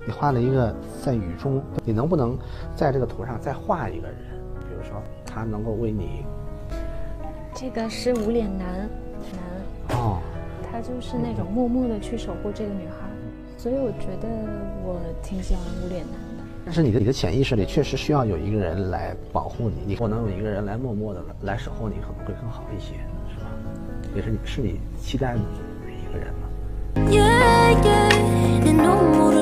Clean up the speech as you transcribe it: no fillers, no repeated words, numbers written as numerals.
你画了一个在雨中，你能不能在这个图上再画一个人？比如说他能够为你。 这个是无脸男哦， 他就是那种默默的去守护这个女孩，所以我觉得我挺喜欢无脸男的。 但是你的潜意识里确实需要有一个人来保护你，我能有一个人来默默的来守候你，可能会更好一些，是吧？也是你期待的一个人吗？